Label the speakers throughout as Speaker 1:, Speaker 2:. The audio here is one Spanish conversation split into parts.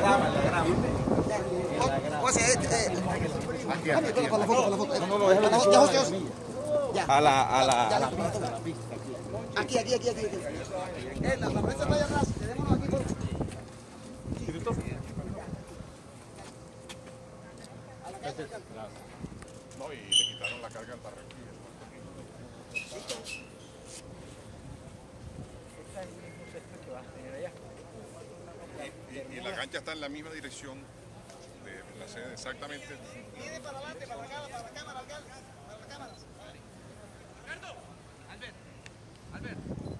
Speaker 1: grama.
Speaker 2: José,
Speaker 1: Aquí.
Speaker 2: para la foto.
Speaker 1: No, déjalo que suba la semilla.
Speaker 2: Ya.
Speaker 1: A la
Speaker 2: Aquí. La prensa está allá atrás. Quedémonos aquí, por
Speaker 3: No, y le quitaron la carga al Barranquilla. Y la cancha está en la misma dirección de la sede, exactamente.
Speaker 2: Viene para adelante, para la cámara, alcalde. Para la cámara.
Speaker 4: Albert.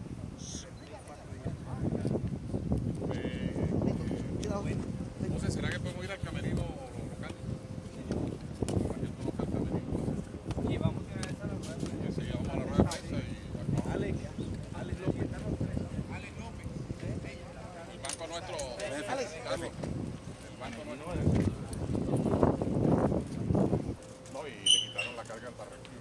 Speaker 3: No sé, ¿será que podemos ir al camerino local? Para que tú conozcas el camerino.
Speaker 4: Y vamos a esa la rueda.
Speaker 3: Y enseguida vamos a la rueda de prensa y
Speaker 4: Alex López.
Speaker 3: el banco nuestro.
Speaker 2: Alex.
Speaker 3: Carlos, el banco nuestro. No, y le quitaron la carga al Barranquilla.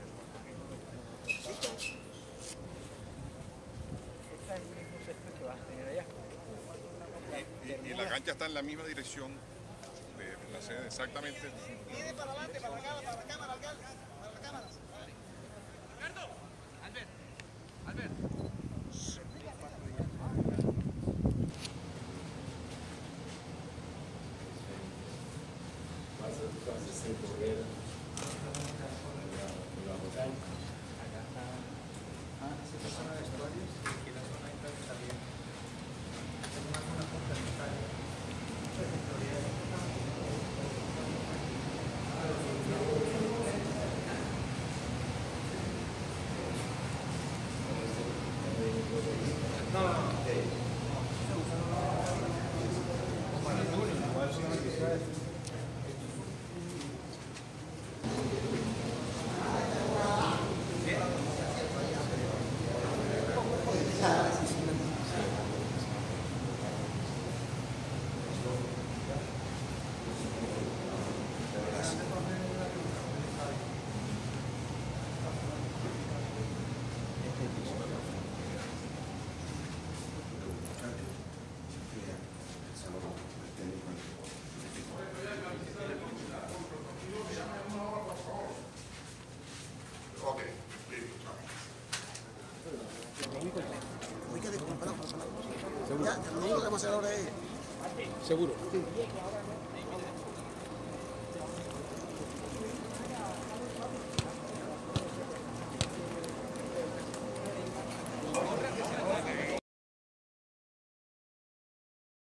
Speaker 3: Y la cancha está en la misma dirección de la sede, exactamente.
Speaker 2: Viene para adelante, para la cámara, alcalde. Para la cámara.
Speaker 4: Albert.
Speaker 2: Ya, lo único que vamos a hacer ahora es...
Speaker 1: seguro.